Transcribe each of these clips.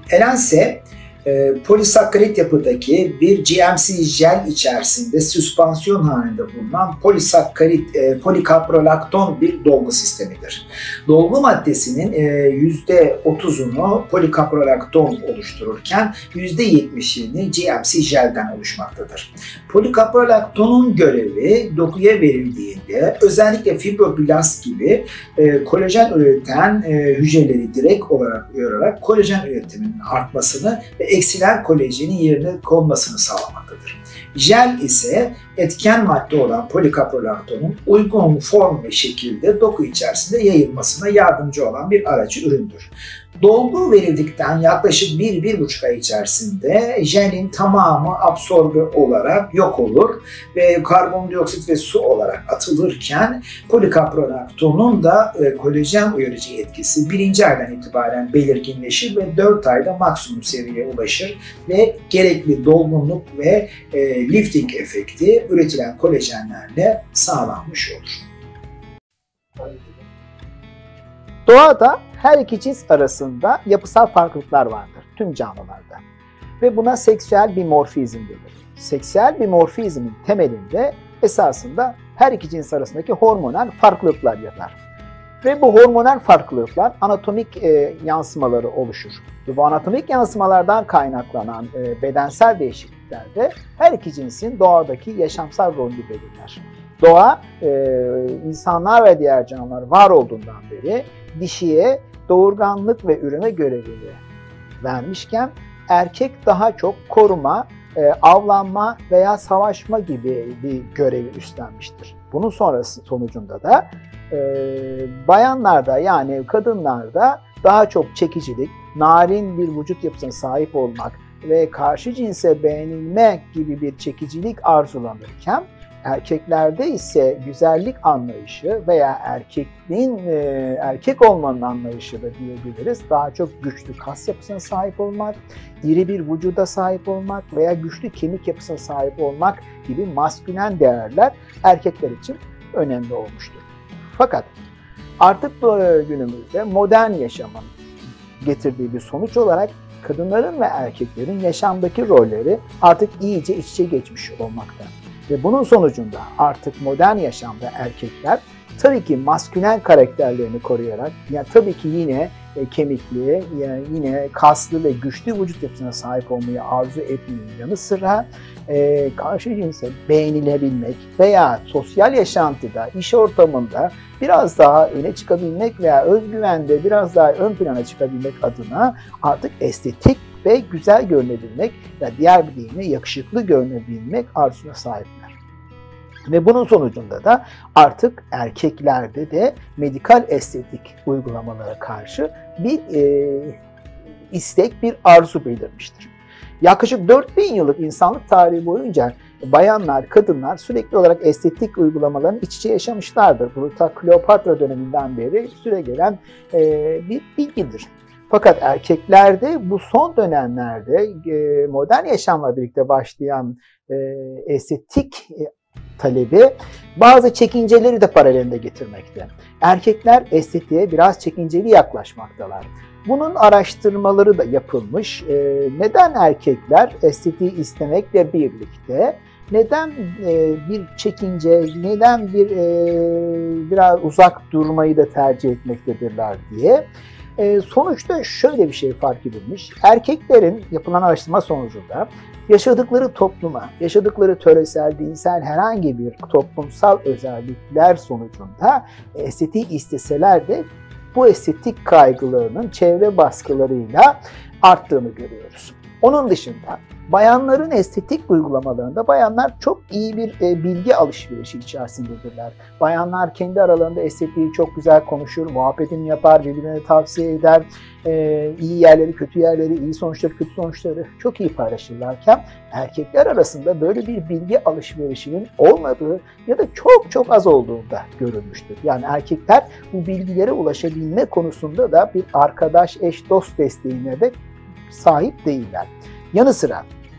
Elense, polisakkarit yapıdaki bir GMC jel içerisinde süspansiyon halinde bulunan polikaprolakton bir dolgu sistemidir. Dolgu maddesinin %30'unu polikaprolakton oluştururken %70'ini GMC jelden oluşmaktadır. Polikaprolaktonun görevi dokuya verildiğinde özellikle fibroblast gibi kolajen üreten hücreleri direkt olarak uyararak kolajen üretiminin artmasını ve eksilen kolajenin yerine konmasını sağlamaktadır. Jel ise etken madde olan polikaprolaktonun uygun form ve şekilde doku içerisinde yayılmasına yardımcı olan bir aracı üründür. Dolgu verildikten yaklaşık 1-1,5 ay içerisinde jelin tamamı absorbe olarak yok olur ve karbondioksit ve su olarak atılırken polikaprolaktonun da kolajen uyarıcı etkisi 1. aydan itibaren belirginleşir ve 4 ayda maksimum seviyeye ulaşır ve gerekli dolgunluk ve lifting efekti üretilen kolajenlerle sağlanmış olur. Doğada her iki cins arasında yapısal farklılıklar vardır tüm canlılarda ve buna seksüel dimorfizm denir. Seksüel dimorfizmin temelinde esasında her iki cins arasındaki hormonal farklılıklar yatar. Ve bu hormonal farklılıklar anatomik yansımaları oluşur. Ve bu anatomik yansımalardan kaynaklanan bedensel değişikliklerde her iki cinsin doğadaki yaşamsal rolünü belirler. Doğa, insanlar ve diğer canlılar var olduğundan beri dişiye doğurganlık ve üreme görevini vermişken erkek daha çok koruma, avlanma veya savaşma gibi bir görevi üstlenmiştir. Bunun sonucunda da bayanlarda yani kadınlarda daha çok çekicilik, narin bir vücut yapısına sahip olmak ve karşı cinse beğenilmek gibi bir çekicilik arzulanırken erkeklerde ise güzellik anlayışı veya erkek olmanın anlayışı da diyebiliriz. Daha çok güçlü kas yapısına sahip olmak, iri bir vücuda sahip olmak veya güçlü kemik yapısına sahip olmak gibi maskülen değerler erkekler için önemli olmuştur. Fakat artık günümüzde modern yaşamın getirdiği bir sonuç olarak kadınların ve erkeklerin yaşamdaki rolleri artık iyice iç içe geçmiş olmakta. Ve bunun sonucunda artık modern yaşamda erkekler tabii ki maskülen karakterlerini koruyarak, yani tabii ki yine kemikli, yani yine kaslı ve güçlü vücut yapısına sahip olmayı arzu etmenin yanı sıra karşı cinse beğenilebilmek veya sosyal yaşantıda, iş ortamında biraz daha öne çıkabilmek veya özgüvende biraz daha ön plana çıkabilmek adına artık estetik ve güzel görünebilmek ve diğer bir deyimle yakışıklı görünebilmek arzusuna sahipler. Ve bunun sonucunda da artık erkeklerde de medikal estetik uygulamalara karşı bir istek, bir arzu belirmiştir. Yaklaşık 4000 yıllık insanlık tarihi boyunca bayanlar, kadınlar sürekli olarak estetik uygulamaların iç içe yaşamışlardır. Bu ta Kleopatra döneminden beri süregelen bir bilgidir. Fakat erkeklerde bu son dönemlerde modern yaşamla birlikte başlayan estetik talebi bazı çekinceleri de paralelinde getirmekte. Erkekler estetiğe biraz çekinceli yaklaşmaktalar. Bunun araştırmaları da yapılmış. Neden erkekler estetiği istemekle birlikte neden bir çekince, neden biraz uzak durmayı da tercih etmektedirler diye. Sonuçta şöyle bir şey fark edilmiş. Erkeklerin yapılan araştırma sonucunda yaşadıkları topluma, yaşadıkları töresel, dinsel herhangi bir toplumsal özellikler sonucunda estetiği isteseler de bu estetik kaygılarının çevre baskılarıyla arttığını görüyoruz. Onun dışında bayanların estetik uygulamalarında bayanlar çok iyi bir bilgi alışverişi içerisindedirler. Bayanlar kendi aralarında estetiği çok güzel konuşur, muhabbetini yapar, birbirine tavsiye eder. İyi yerleri, kötü yerleri, iyi sonuçları, kötü sonuçları çok iyi paylaşırlarken erkekler arasında böyle bir bilgi alışverişinin olmadığı ya da çok az olduğu da görülmüştür. Yani erkekler bu bilgilere ulaşabilme konusunda da bir arkadaş, eş, dost desteğine de sahip değiller. Yanı sıra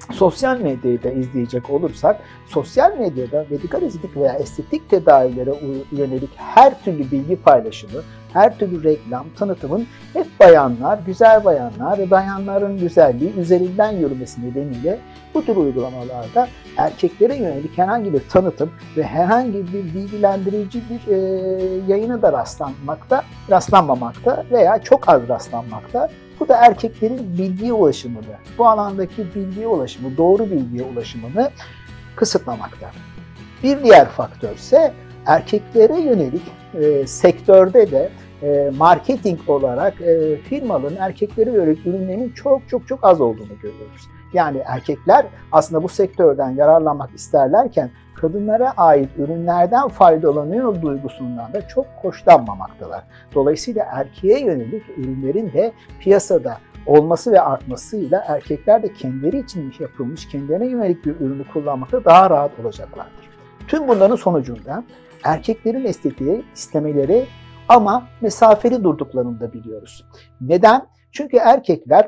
Sosyal medyayı da izleyecek olursak, sosyal medyada medikal estetik veya estetik tedavilere yönelik her türlü bilgi paylaşımı, her türlü reklam, tanıtımın hep bayanlar, güzel bayanlar ve bayanların güzelliği üzerinden yürümesi nedeniyle bu tür uygulamalarda erkeklere yönelik herhangi bir tanıtım ve herhangi bir bilgilendirici bir yayına da rastlanmamakta veya çok az rastlanmakta. Bu da erkeklerin bilgiye ulaşımını, bu alandaki bilgiye ulaşımı, doğru bilgiye ulaşımını kısıtlamakta. Bir diğer faktör ise erkeklere yönelik sektörde de marketing olarak firmaların erkeklere yönelik ürünlerinin çok az olduğunu görüyoruz. Yani erkekler aslında bu sektörden yararlanmak isterlerken kadınlara ait ürünlerden faydalanıyor duygusundan da çok hoşlanmamaktalar. Dolayısıyla erkeğe yönelik ürünlerin de piyasada olması ve artmasıyla erkekler de kendileri için yapılmış, kendilerine yönelik bir ürünü kullanmakta daha rahat olacaklardır. Tüm bunların sonucunda erkeklerin estetiği istemeleri ama mesafeli durduklarını da biliyoruz. Neden? Çünkü erkekler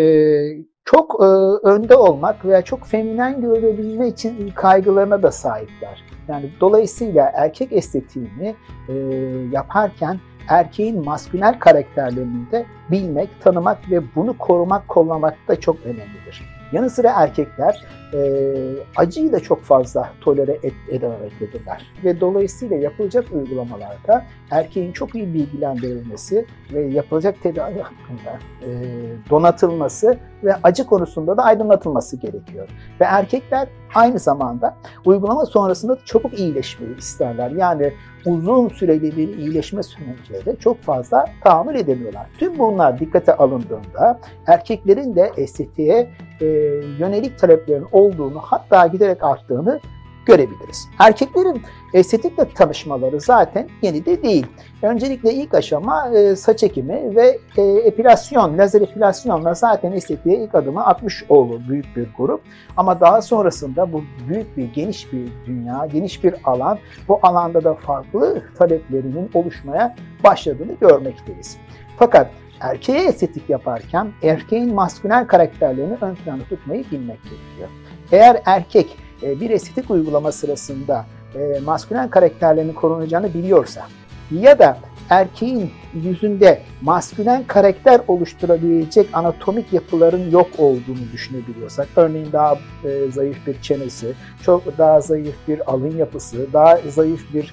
çok önde olmak veya çok feminen görülebilme için kaygılarına da sahipler. Yani dolayısıyla erkek estetiğini yaparken erkeğin maskülen karakterlerini de bilmek, tanımak ve bunu korumak, kollamak da çok önemlidir. Yanı sıra erkekler acıyı da çok fazla tolere edememektedirler. Ve dolayısıyla yapılacak uygulamalarda erkeğin çok iyi bilgilendirilmesi ve yapılacak tedavi hakkında donatılması ve acı konusunda da aydınlatılması gerekiyor. Ve erkekler aynı zamanda uygulama sonrasında çabuk iyileşmeyi isterler. Yani uzun süreli bir iyileşme sürecine de çok fazla tahammül edemiyorlar. Tüm bunlar dikkate alındığında erkeklerin de estetiğe yönelik taleplerin olduğunu, hatta giderek arttığını görebiliriz. Erkeklerin estetikle tanışmaları zaten yeni de değil. Öncelikle ilk aşama saç ekimi ve epilasyon, lazer epilasyonla zaten estetiğe ilk adımı atmış oldu büyük bir grup. Ama daha sonrasında bu büyük bir, geniş bir dünya, geniş bir alan, bu alanda da farklı taleplerinin oluşmaya başladığını görmekteyiz. Fakat erkeğe estetik yaparken erkeğin maskülen karakterlerini ön planda tutmayı bilmek gerekiyor. Eğer erkek bir estetik uygulama sırasında maskülen karakterlerinin korunacağını biliyorsa ya da erkeğin yüzünde maskülen karakter oluşturabilecek anatomik yapıların yok olduğunu düşünebiliyorsak, örneğin daha zayıf bir çenesi, çok daha zayıf bir alın yapısı, daha zayıf bir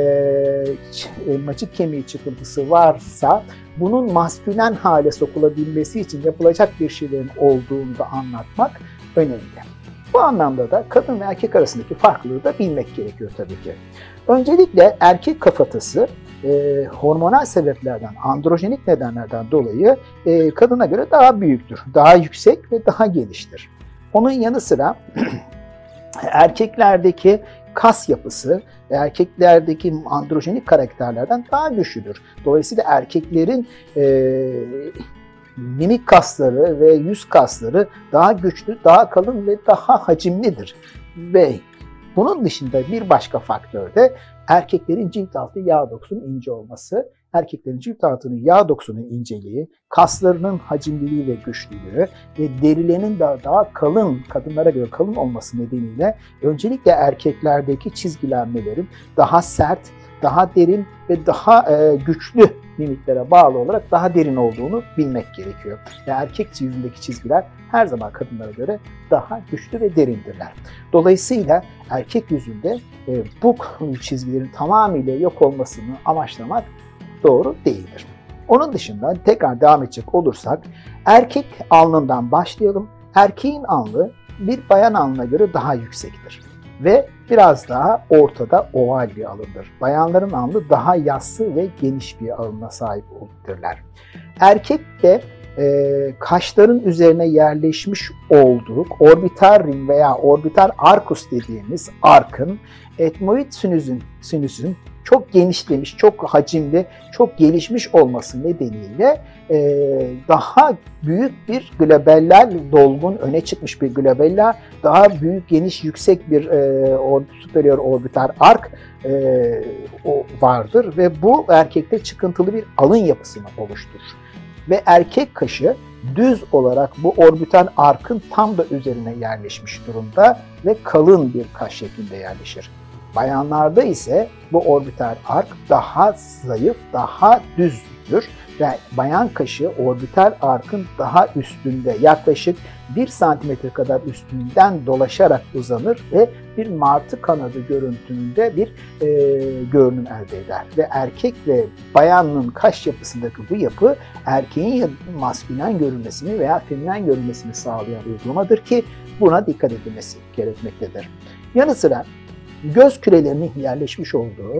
elmacık kemiği çıkıntısı varsa, bunun maskülen hale sokulabilmesi için yapılacak bir şeylerin olduğunu da anlatmak önemli. Bu anlamda da kadın ve erkek arasındaki farklılığı da bilmek gerekiyor tabii ki. Öncelikle erkek kafatası hormonal sebeplerden, androjenik nedenlerden dolayı kadına göre daha büyüktür, daha yüksek ve daha geniştir. Onun yanı sıra erkeklerdeki kas yapısı ve erkeklerdeki androjenik karakterlerden daha güçlüdür. Dolayısıyla erkeklerin mimik kasları ve yüz kasları daha güçlü, daha kalın ve daha hacimlidir. Ve bunun dışında bir başka faktör de erkeklerin cilt altı yağ dokusunun ince olması. Erkeklerin cilt altının yağ dokusunun inceliği, kaslarının hacimliliği ve güçlülüğü ve derilerinin daha kalın, kadınlara göre kalın olması nedeniyle öncelikle erkeklerdeki çizgilenmelerin daha sert, daha derin ve daha güçlü mimiklere bağlı olarak daha derin olduğunu bilmek gerekiyor. Ve erkek yüzündeki çizgiler her zaman kadınlara göre daha güçlü ve derindirler. Dolayısıyla erkek yüzünde bu çizgilerin tamamıyla yok olmasını amaçlamak doğru değildir. Onun dışında tekrar devam edecek olursak erkek alnından başlayalım. Erkeğin alnı bir bayan alnına göre daha yüksektir ve biraz daha ortada oval bir alındır. Bayanların alnı daha yassı ve geniş bir alına sahip olurlar. Erkek de kaşların üzerine yerleşmiş olduğu orbital ring veya orbital arcus dediğimiz arkın etmoid sinüsün çok genişlemiş, çok hacimli, çok gelişmiş olması nedeniyle daha büyük bir globeller dolgun, öne çıkmış bir globeller, daha büyük, geniş, yüksek bir superior orbital arc vardır ve bu erkekte çıkıntılı bir alın yapısını oluşturur. ve erkek kaşı düz olarak bu orbital arkın tam da üzerine yerleşmiş durumda ve kalın bir kaş şeklinde yerleşir. Bayanlarda ise bu orbital ark daha zayıf, daha düzdür ve bayan kaşı orbital arkın daha üstünde, yaklaşık 1 santimetre kadar üstünden dolaşarak uzanır ve bir martı kanadı görüntüsünde bir görünüm elde eder. Ve erkek ve bayanın kaş yapısındaki bu yapı erkeğin maskülen görünmesini veya feminen görünmesini sağlayan uygulamadır ki buna dikkat edilmesi gerekmektedir. Yanı sıra göz kürelerinin yerleşmiş olduğu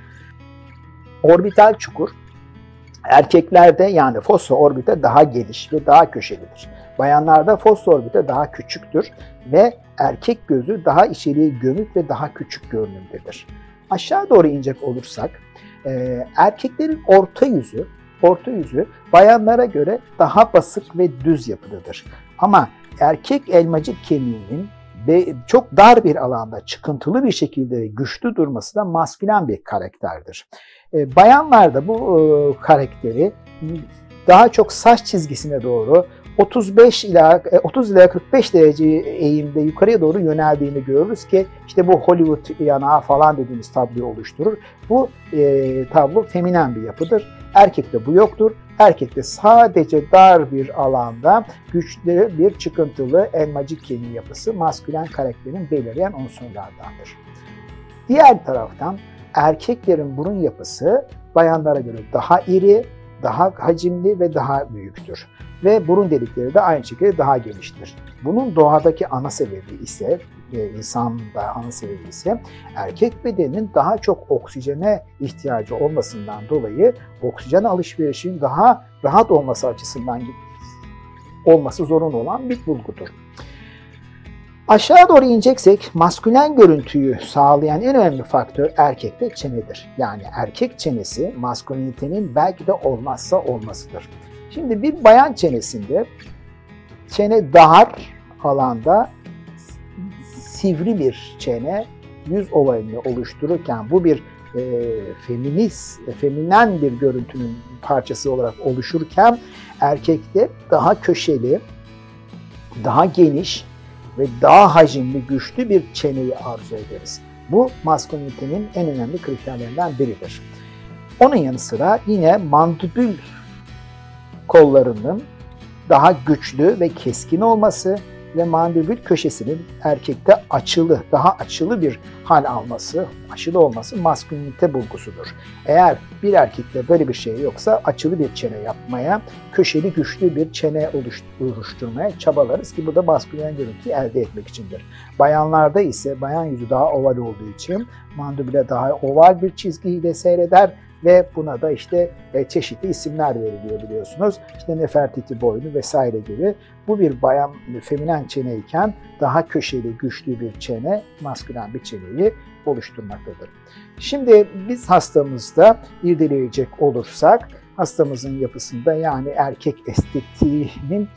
orbital çukur erkeklerde yani fossa orbite daha geniş ve daha köşelidir. Bayanlarda fossa orbite daha küçüktür ve erkek gözü daha içeriye gömük ve daha küçük görünümdedir. Aşağı doğru inecek olursak erkeklerin orta yüzü bayanlara göre daha basık ve düz yapıdadır. Ama erkek elmacık kemiğinin ve çok dar bir alanda çıkıntılı bir şekilde güçlü durması da maskülen bir karakterdir. Bayanlarda bu karakteri daha çok saç çizgisine doğru 30 ila 45 derece eğimde yukarıya doğru yöneldiğini görürüz ki işte bu Hollywood yanağı falan dediğimiz tabloyu oluşturur. Bu tablo feminen bir yapıdır. Erkekte bu yoktur. Erkekte sadece dar bir alanda güçlü bir çıkıntılı elmacık kemiği yapısı maskülen karakterin belirleyen unsurlardandır. Diğer taraftan erkeklerin burun yapısı bayanlara göre daha iri, daha hacimli ve daha büyüktür. Ve burun delikleri de aynı şekilde daha geniştir. Bunun doğadaki ana sebebi ise, insanda ana sebebi ise erkek bedeninin daha çok oksijene ihtiyacı olmasından dolayı oksijen alışverişinin daha rahat olması açısından olması zorunlu olan bir bulgudur. Aşağı doğru ineceksek maskülen görüntüyü sağlayan en önemli faktör erkekte çenedir. Yani erkek çenesi maskülenitenin belki de olmazsa olmazıdır. Şimdi bir bayan çenesinde çene dar alanda sivri bir çene yüz ovalini oluştururken bu bir feminen bir görüntünün parçası olarak oluşurken erkekte daha köşeli, daha geniş ve daha hacimli, güçlü bir çeneyi arzu ederiz. Bu maskülenitenin en önemli kriterlerinden biridir. Onun yanı sıra yine mandibül kollarının daha güçlü ve keskin olması ve mandibül köşesinin erkekte açılı, daha açılı bir hal alması, açılı olması maskülenite bulgusudur. Eğer bir erkekte böyle bir şey yoksa açılı bir çene yapmaya, köşeli güçlü bir çene oluşturmaya çabalarız ki bu da maskülen görüntüyü elde etmek içindir. Bayanlarda ise bayan yüzü daha oval olduğu için mandibüle daha oval bir çizgiyle seyreder ve buna da işte çeşitli isimler veriliyor biliyorsunuz. İşte Nefertiti boynu vesaire gibi. Bu bir bayan feminen çeneyken daha köşeli, güçlü bir çene, maskülen bir çeneyi oluşturmaktadır. Şimdi biz hastamızda irdeleyecek olursak hastamızın yapısında yani erkek estetiğinin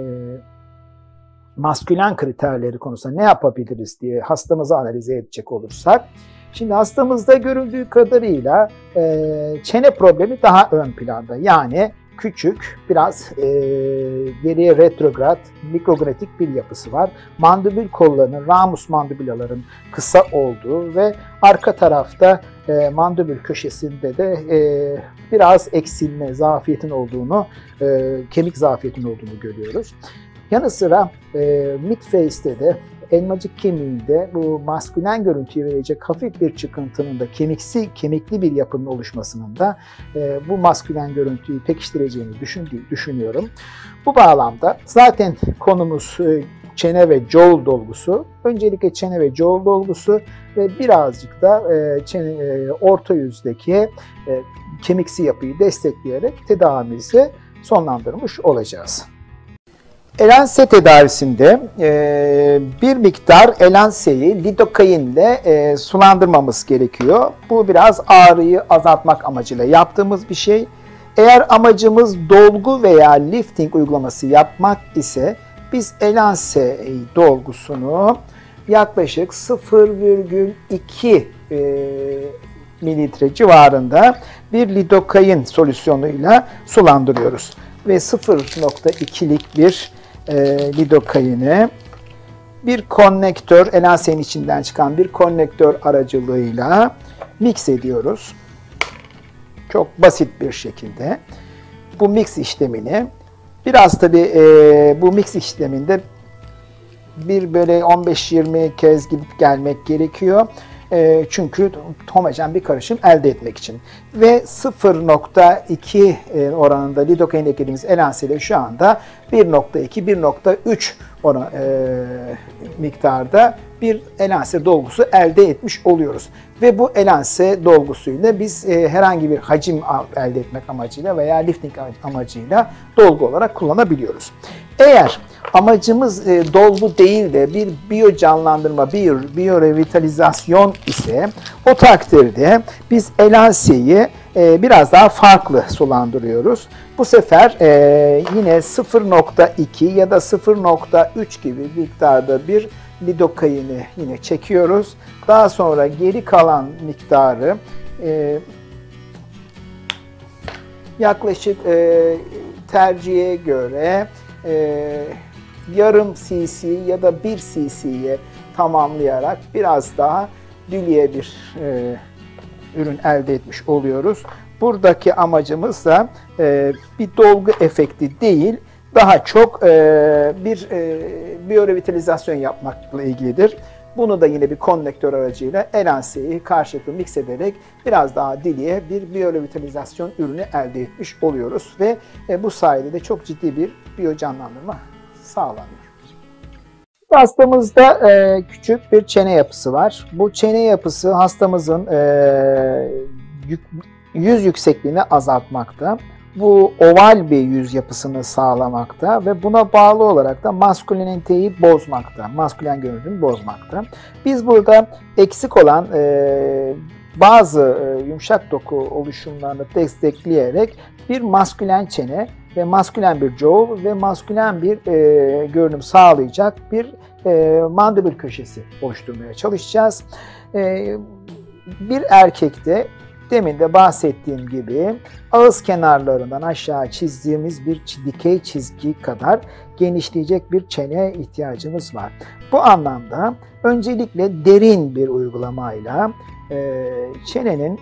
maskülen kriterleri konusunda ne yapabiliriz diye hastamızı analize edecek olursak şimdi hastamızda görüldüğü kadarıyla çene problemi daha ön planda. Yani küçük, biraz geriye retrograd, mikrogonetik bir yapısı var. Mandibül kollarının, ramus mandibulaların kısa olduğu ve arka tarafta mandibül köşesinde de biraz eksilme, zafiyetin olduğunu, kemik zafiyetin olduğunu görüyoruz. Yanı sıra midface'te de elmacık kemiğinde bu maskülen görüntüyü verecek hafif bir çıkıntının da kemikli bir yapının oluşmasının da bu maskülen görüntüyü pekiştireceğini düşünüyorum. Bu bağlamda zaten konumuz çene ve jowl dolgusu. Öncelikle çene ve jowl dolgusu ve birazcık da orta yüzdeki kemiksi yapıyı destekleyerek tedavimizi sonlandırmış olacağız. Elanse tedavisinde bir miktar elanseyi lidokain ile sulandırmamız gerekiyor. Bu biraz ağrıyı azaltmak amacıyla yaptığımız bir şey. Eğer amacımız dolgu veya lifting uygulaması yapmak ise biz elanse dolgusunu yaklaşık 0,2 mililitre civarında bir lidokain solüsyonuyla sulandırıyoruz. ve 0.2'lik bir lidokaini bir konnektör, elansenin içinden çıkan bir konnektör aracılığıyla mix ediyoruz. Çok basit bir şekilde. Bu mix işlemini biraz tabii bu mix işleminde bir böyle 15-20 kez gidip gelmek gerekiyor. Çünkü homojen bir karışım elde etmek için. Ve 0.2 oranında lidokain eklediğimiz elanseyle şu anda 1.2-1.3 miktarda bir elanse dolgusu elde etmiş oluyoruz. Ve bu elanse dolgusuyla biz herhangi bir hacim elde etmek amacıyla veya lifting amacıyla dolgu olarak kullanabiliyoruz. Eğer amacımız dolgu değil de bir biyocanlandırma, biyorevitalizasyon ise o takdirde biz elanseyi biraz daha farklı sulandırıyoruz. Bu sefer yine 0.2 ya da 0.3 gibi miktarda bir lidokaini yine çekiyoruz. Daha sonra geri kalan miktarı yaklaşık tercihe göre yarım cc ya da 1 cc'ye tamamlayarak biraz daha dülye bir ürün elde etmiş oluyoruz. Buradaki amacımız da bir dolgu efekti değil, daha çok bir biyorevitalizasyon yapmakla ilgilidir. Bunu da yine bir konnektör aracıyla elanseyi karşılıklı mix ederek biraz daha diliye bir biyorevitalizasyon ürünü elde etmiş oluyoruz. Ve bu sayede de çok ciddi bir biyocanlandırma sağlanıyor. Hastamızda küçük bir çene yapısı var. Bu çene yapısı hastamızın yüz yüksekliğini azaltmakta. Bu oval bir yüz yapısını sağlamakta ve buna bağlı olarak da masküleniteyi bozmakta, maskülen görünümü bozmakta. Biz burada eksik olan bazı yumuşak doku oluşumlarını destekleyerek bir maskülen çene ve maskülen bir jaw ve maskülen bir görünüm sağlayacak bir mandibül köşesi oluşturmaya çalışacağız. Bir erkekte demin de bahsettiğim gibi ağız kenarlarından aşağı çizdiğimiz bir dikey çizgi kadar genişleyecek bir çene ihtiyacımız var. Bu anlamda öncelikle derin bir uygulamayla çenenin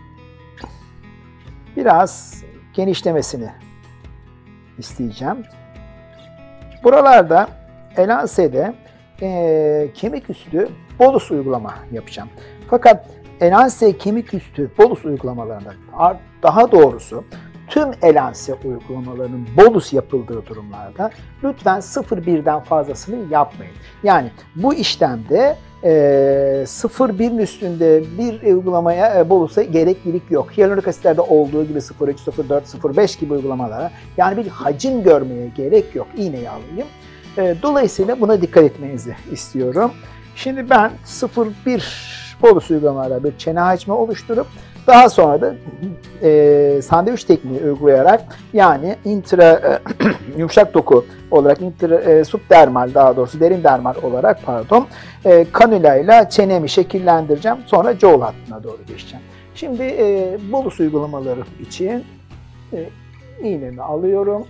biraz genişlemesini isteyeceğim. Buralarda elansede kemik üstü bolus uygulama yapacağım. Fakat elanse kemik üstü bolus uygulamalarında, daha doğrusu tüm elanse uygulamalarının bolus yapıldığı durumlarda lütfen 0,1'den fazlasını yapmayın. Yani bu işlemde 0,1'in üstünde bir uygulamaya bolusa gereklilik yok. Hyaluronik asitlerde olduğu gibi 0,3, 0,4, 0,5 gibi uygulamalara yani bir hacim görmeye gerek yok. İğneyi alayım. Dolayısıyla buna dikkat etmenizi istiyorum. Şimdi ben 0,1 bolus uygulamalarla bir çene hacmi oluşturup daha sonra da sandviç tekniği uygulayarak yani yumuşak doku olarak subdermal, daha doğrusu derin dermal olarak kanüla ile çenemi şekillendireceğim. Sonra jaw hattına doğru geçeceğim. Şimdi bolus uygulamaları için iğnemi alıyorum.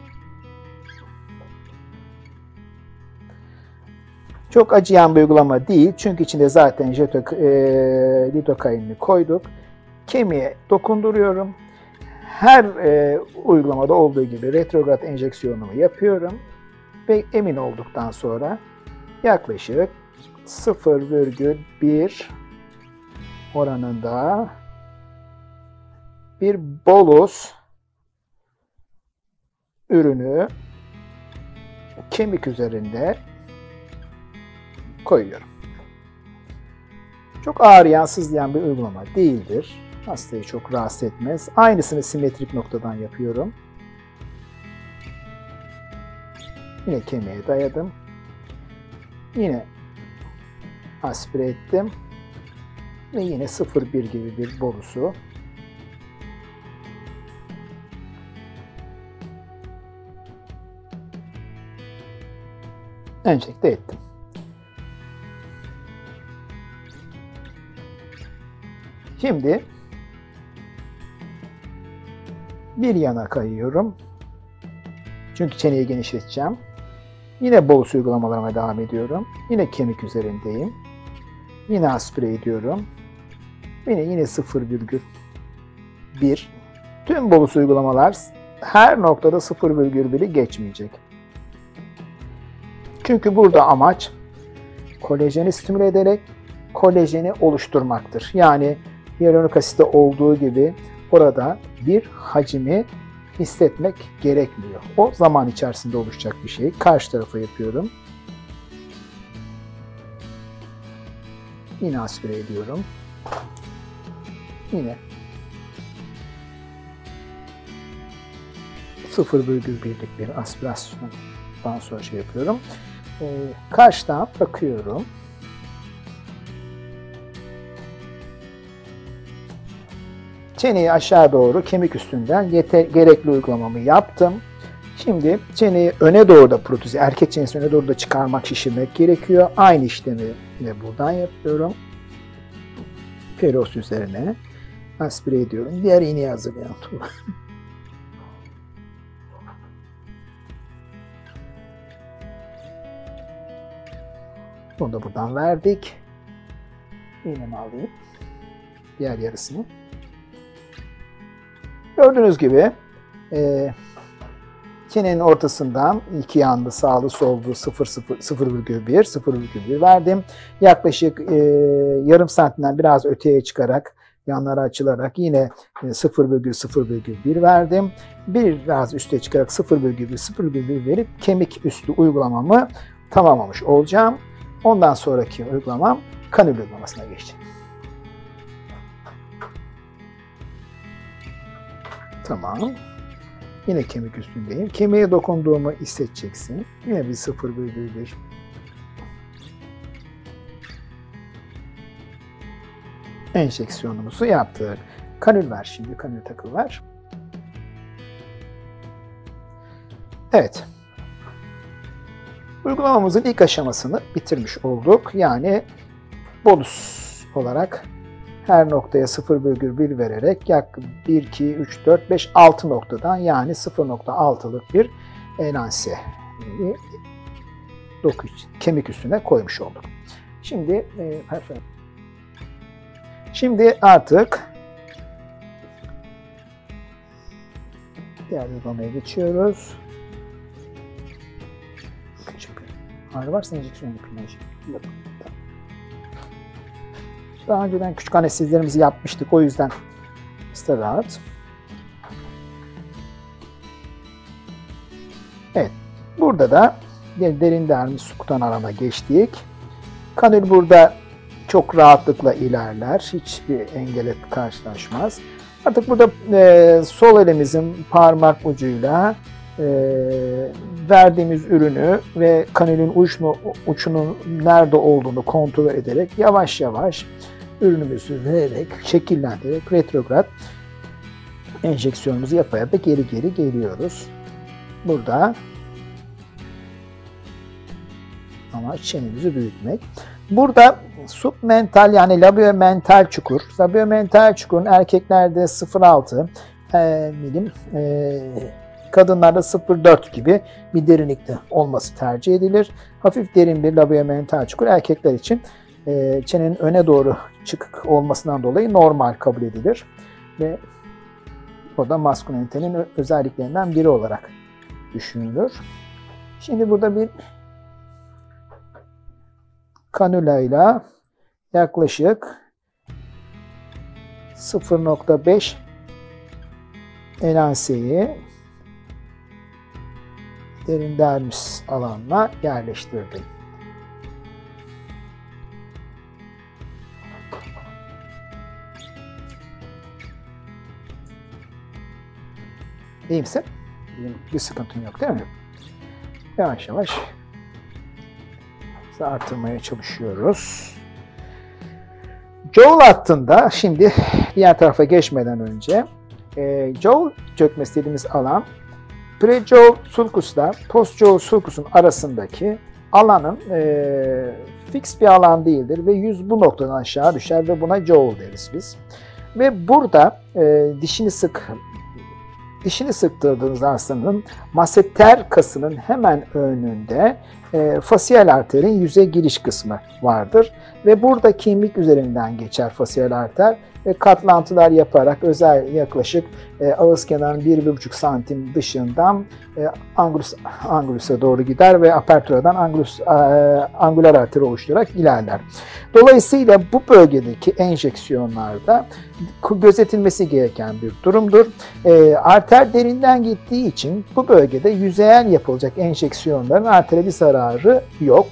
Çok acıyan bir uygulama değil. Çünkü içinde zaten lidokainini koyduk. Kemiğe dokunduruyorum. Her uygulamada olduğu gibi retrograd enjeksiyonumu yapıyorum. Ve emin olduktan sonra yaklaşık 0,1 oranında bir bolus ürünü kemik üzerinde koyuyorum. Çok ağrıyan, sızlayan bir uygulama değildir. Hastayı çok rahatsız etmez. Aynısını simetrik noktadan yapıyorum. Yine kemiğe dayadım. Yine aspire ettim. Ve yine 0,1 gibi bir bolusu enjekte ettim. Şimdi bir yana kayıyorum. Çünkü çeneyi genişleteceğim. Yine bolus uygulamalarıma devam ediyorum. Yine kemik üzerindeyim. Yine aspire ediyorum. Yine 0,1. Tüm bolus uygulamalar her noktada 0,1'i geçmeyecek. Çünkü burada amaç kolajeni stimüle ederek kolajeni oluşturmaktır. Yani hyaluronik asitte olduğu gibi orada bir hacmi hissetmek gerekmiyor. O zaman içerisinde oluşacak bir şey. Karşı tarafa yapıyorum. Yine aspire ediyorum. Yine 0,1'lik bir aspirasyondan sonra şey yapıyorum. Karşıdan bakıyorum. Çeneyi aşağı doğru kemik üstünden gerekli uygulamamı yaptım. Şimdi çeneyi öne doğru da protezi, erkek çenesini öne doğru da çıkarmak, şişirmek gerekiyor. Aynı işlemi yine buradan yapıyorum. Peros üzerine aspire ediyorum. Diğer iğneyi hazırlayalım. Bunu da buradan verdik. İğnemi alayım. Diğer yarısını. Gördüğünüz gibi çenenin ortasından iki yanlı sağlı sollu 0,1 verdim. Yaklaşık yarım santimden biraz öteye çıkarak yanlara açılarak yine 0,1 verdim. Biraz üste çıkarak 0,1 verip kemik üstü uygulamamı tamamlamış olacağım. Ondan sonraki uygulamam kanül uygulamasına geçecek. Tamam. Yine kemik üstündeyim. Kemiğe dokunduğumu hissedeceksin. Yine bir 0,1 enjeksiyonumuzu yaptık. Kanül ver şimdi. Kanül takıl ver. Evet. Uygulamamızın ilk aşamasını bitirmiş olduk. Yani bolus olarak her noktaya 0,1 vererek yaklaşık 1, 2, 3, 4, 5, 6 noktadan yani 0,6'lık bir enanse doku kemik üstüne koymuş olduk. Şimdi artık diğer uygulamaya geçiyoruz. Küçük ağrı varsa enjeksiyon yapayım. Daha önceden küçük anestezlerimizi yapmıştık. O yüzden işte rahat. Evet. Burada da derin dermis subkutan alana geçtik. Kanül burada çok rahatlıkla ilerler. Hiçbir engele karşılaşmaz. Artık burada sol elimizin parmak ucuyla verdiğimiz ürünü ve kanülün uçunun nerede olduğunu kontrol ederek yavaş yavaş ürünümüzü vererek, şekillendirerek retrograd enjeksiyonumuzu yapa yapa geri geliyoruz. Burada ama çenemizi büyütmek. Burada submental yani labiomental çukur. Labiomental çukurun erkeklerde 0,6 milim, kadınlarda 0,4 gibi bir derinlikte olması tercih edilir. Hafif derin bir labiomental çukur erkekler için çenenin öne doğru çıkık olmasından dolayı normal kabul edilir. Ve o da maskülenitenin özelliklerinden biri olarak düşünülür. Şimdi burada bir kanüla ile yaklaşık 0,5 enanseyi derin dermis alanına yerleştirdim. İyi misin? Bir sıkıntın yok değil mi? Yavaş yavaş artırmaya çalışıyoruz. Joule hattında şimdi diğer tarafa geçmeden önce Joule çökmesi dediğimiz alan pre-Joule sulcusla post-Joule sulcusun arasındaki alanın fix bir alan değildir ve yüz bu noktadan aşağı düşer ve buna Joule deriz biz. Ve burada dişini sık dişini sıktırdığınız hastanın masseter kasının hemen önünde fasiyal arterin yüze giriş kısmı vardır. Ve burada kemik üzerinden geçer fasiyal arter ve katlantılar yaparak özel yaklaşık ağız kenarının 1-1,5 santim dışından angulusa doğru gider ve aperturadan angular arter oluşturarak ilerler. Dolayısıyla bu bölgedeki enjeksiyonlarda gözetilmesi gereken bir durumdur. Arter derinden gittiği için bu bölgede yüzeyel yapılacak enjeksiyonların artere bir zararı yok.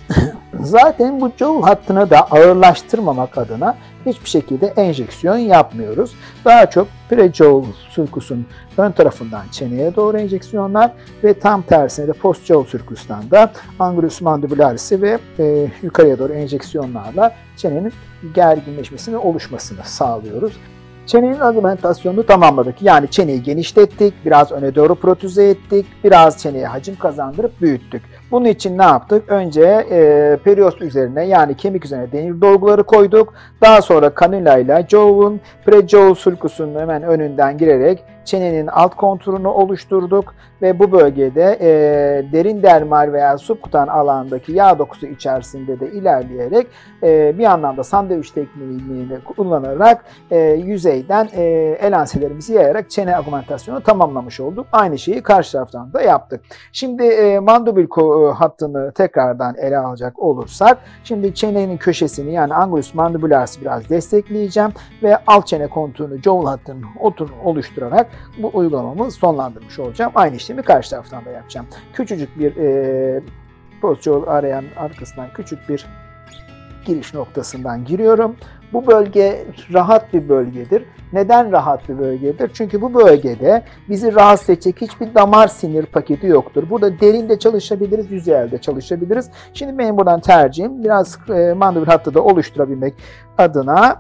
Zaten bu Joule hattını da ağırlaştırmamak adına hiçbir şekilde enjeksiyon yapmıyoruz. Daha çok pre-Joule sulcusun ön tarafından çeneye doğru enjeksiyonlar ve tam tersine de post-Joule sulcustan da angulus mandibularis'i ve yukarıya doğru enjeksiyonlarla çenenin gerginleşmesini oluşmasını sağlıyoruz. Çenenin augmentasyonunu tamamladık. Yani çeneyi genişlettik, biraz öne doğru protüze ettik, biraz çeneye hacim kazandırıp büyüttük. Bunun için ne yaptık? Önce periost üzerine yani kemik üzerine demir dolguları koyduk. Daha sonra kanüla ile Joule'un pre-Joule sulcusunun hemen önünden girerek çenenin alt konturunu oluşturduk ve bu bölgede derin dermal veya subkutan alandaki yağ dokusu içerisinde de ilerleyerek bir anlamda sandviç tekniğini kullanarak yüzeyden elanselerimizi yayarak çene augmentasyonu tamamlamış olduk. Aynı şeyi karşı taraftan da yaptık. Şimdi mandibül hattını tekrardan ele alacak olursak, şimdi çenenin köşesini yani angulus mandibularis'i biraz destekleyeceğim ve alt çene konturunu Joule hattını oluşturarak bu uygulamamı sonlandırmış olacağım. Aynı işlemi karşı taraftan da yapacağım. Küçücük bir post-Joule arayan arkasından küçük bir giriş noktasından giriyorum. Bu bölge rahat bir bölgedir. Neden rahat bir bölgedir? Çünkü bu bölgede bizi rahatsız edecek hiçbir damar sinir paketi yoktur. Burada derinde çalışabiliriz, yüzeyelde çalışabiliriz. Şimdi benim buradan tercihim biraz mandibül hattı da oluşturabilmek adına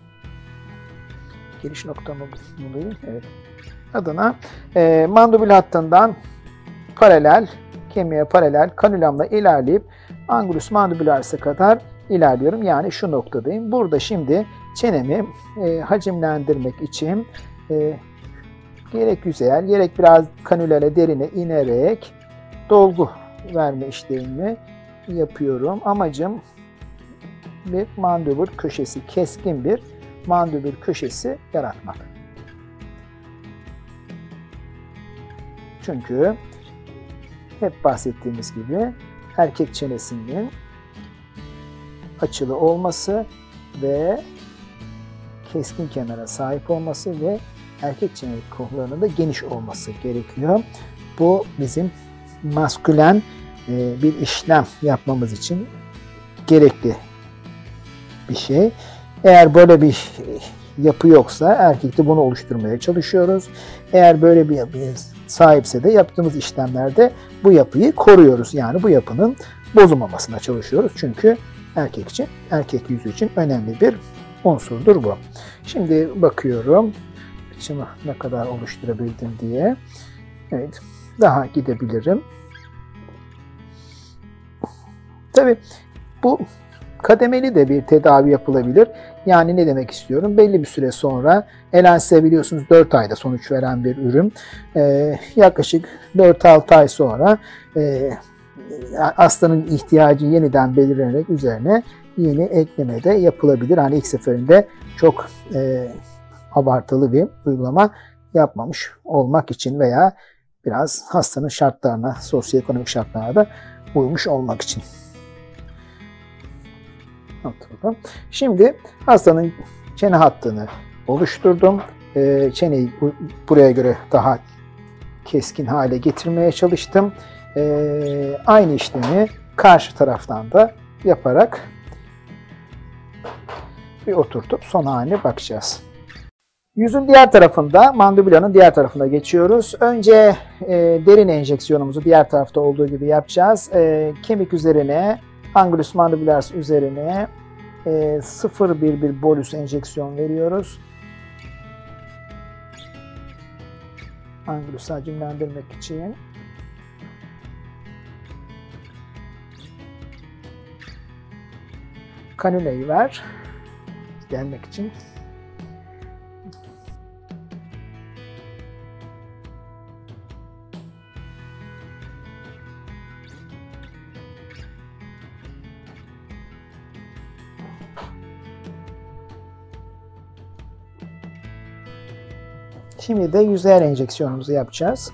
giriş noktamı bulayım. Evet. Adına mandibül hattından paralel, kemiğe paralel kanülamla ilerleyip angulus mandibularis'e kadar ilerliyorum. Yani şu noktadayım. Burada şimdi çenemi hacimlendirmek için gerek yüzeyel gerek biraz kanüla ile derine inerek dolgu verme işlemini yapıyorum. Amacım bir mandibül köşesi, keskin bir mandibül köşesi yaratmak. Çünkü hep bahsettiğimiz gibi erkek çenesinin açılı olması ve keskin kenara sahip olması ve erkek çene kollarının da geniş olması gerekiyor. Bu bizim maskülen bir işlem yapmamız için gerekli bir şey. Eğer böyle bir yapı yoksa erkekte bunu oluşturmaya çalışıyoruz. Eğer böyle bir yapıya sahipse de yaptığımız işlemlerde bu yapıyı koruyoruz. Yani bu yapının bozulmamasına çalışıyoruz. Çünkü erkek için, erkek yüzü için önemli bir unsurdur bu. Şimdi bakıyorum açımı ne kadar oluşturabildim diye. Evet, daha gidebilirim. Tabii bu kademeli de bir tedavi yapılabilir. Yani ne demek istiyorum? Belli bir süre sonra elanse biliyorsunuz 4 ayda sonuç veren bir ürün. Yaklaşık 4-6 ay sonra hastanın ihtiyacı yeniden belirlenerek üzerine yeni ekleme de yapılabilir. Hani ilk seferinde çok abartılı bir uygulama yapmamış olmak için veya biraz hastanın şartlarına, sosyoekonomik şartlarına da uymuş olmak için. Şimdi hastanın çene hattını oluşturdum. Çeneyi buraya göre daha keskin hale getirmeye çalıştım. Aynı işlemi karşı taraftan da yaparak bir oturtup son haline bakacağız. Yüzün diğer tarafında, mandibulanın diğer tarafına geçiyoruz. Önce derin enjeksiyonumuzu diğer tarafta olduğu gibi yapacağız. Kemik üzerine, angulus mandibularis üzerine 0,1 bolus enjeksiyon veriyoruz. Angulusu hacimlendirmek için. Kanülayı ver. Gelmek için. Şimdi de yüzeyel enjeksiyonumuzu yapacağız.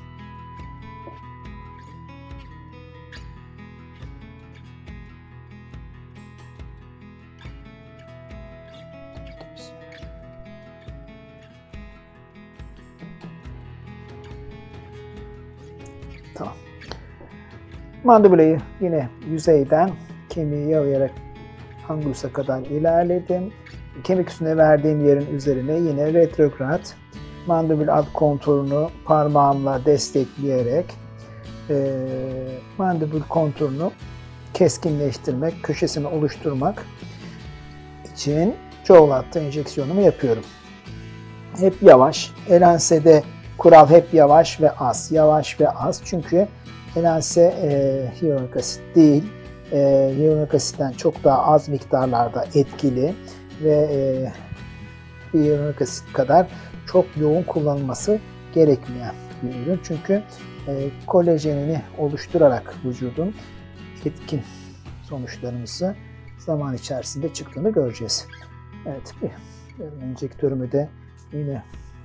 Tamam. Mandibulayı yine yüzeyden kemiği yalayarak angulus'a kadar ilerledim. Kemik üstüne verdiğim yerin üzerine yine retrograd mandibül alt konturunu parmağımla destekleyerek mandibül konturunu keskinleştirmek, köşesini oluşturmak için jaw latte enjeksiyonumu yapıyorum. Hep yavaş. Elense'de kural hep yavaş ve az. Yavaş ve az. Çünkü elense hyaluronik asit değil. Hyaluronik asitten çok daha az miktarlarda etkili ve hyaluronik asit kadar çok yoğun kullanılması gerekmeyen bir ürün. Çünkü kolajenini oluşturarak vücudun etkin sonuçlarımızı zaman içerisinde çıktığını göreceğiz. Evet, bir enjektörümü de yine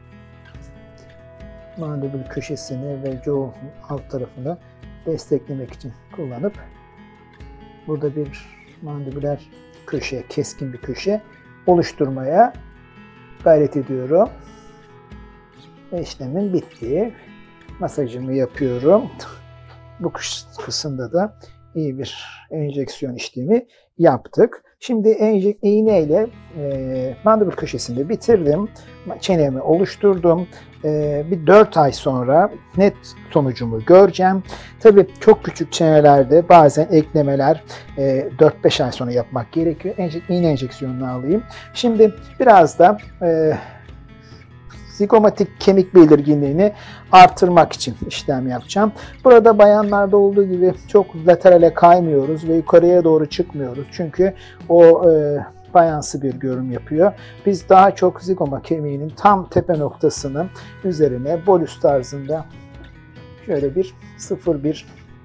mandibül köşesini ve jaw'un alt tarafını desteklemek için kullanıp burada bir mandibüler köşe, keskin bir köşe oluşturmaya gayret ediyorum. Ve işlemin bittiği masajımı yapıyorum. Bu kısımda da iyi bir enjeksiyon işlemi yaptık. Şimdi iğneyle mandibül köşesini bitirdim. Çenemi oluşturdum. Bir 4 ay sonra net sonucumu göreceğim. Tabii çok küçük çenelerde bazen eklemeler 4-5 ay sonra yapmak gerekiyor. İğne enjeksiyonunu alayım. Şimdi biraz da zigomatik kemik belirginliğini artırmak için işlem yapacağım. Burada bayanlarda olduğu gibi çok laterale kaymıyoruz ve yukarıya doğru çıkmıyoruz. Çünkü o bayansı bir görünüm yapıyor. Biz daha çok zigoma kemiğinin tam tepe noktasının üzerine bolus tarzında şöyle bir 0,1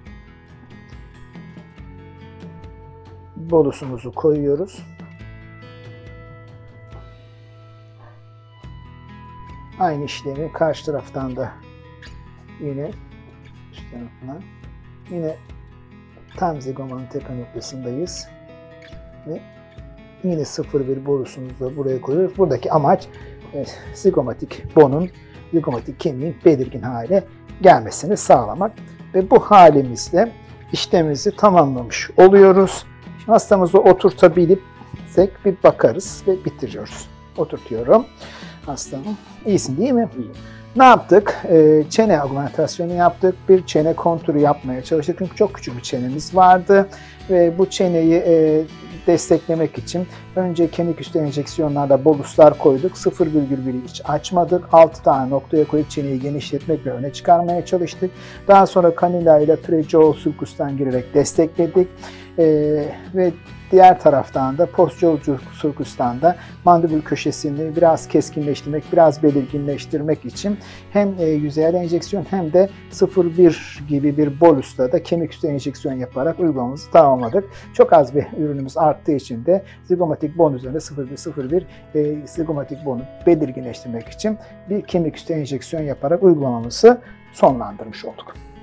bolusumuzu koyuyoruz. Aynı işlemi karşı taraftan da yine üst tarafına yine tam zigomanın tepe noktasındayız ve yine 0,1 borusumuzu da buraya koyuyoruz. Buradaki amaç zigomatik bonun, zigomatik kemiğin belirgin hale gelmesini sağlamak ve bu halimizde işlemimizi tamamlamış oluyoruz. Şimdi hastamızı oturtabilirsek bir bakarız ve bitiriyoruz. Oturtuyorum hastamı. İyisin değil mi? İyi. Ne yaptık? Çene augmentasyonu yaptık. Bir çene konturu yapmaya çalıştık. Çünkü çok küçük bir çenemiz vardı. Ve bu çeneyi desteklemek için önce kemik üstü enjeksiyonlarda boluslar koyduk. 0,1'i hiç açmadık. 6 tane noktaya koyup çeneyi genişletmek ve öne çıkarmaya çalıştık. Daha sonra kanüla ile prejaw sulcus'tan girerek destekledik. Ve diğer taraftan da postjaw sulcus'tan da mandibül köşesini biraz keskinleştirmek, biraz belirginleştirmek için hem yüzeyel enjeksiyon hem de 0,1 gibi bir bolusla da kemik üstü enjeksiyon yaparak uygulamamızı tamamladık. Çok az bir ürünümüz arttığı için de zigomatik bon üzerinde 0,1 zigomatik bonu belirginleştirmek için bir kemik üstü enjeksiyon yaparak uygulamamızı sonlandırmış olduk.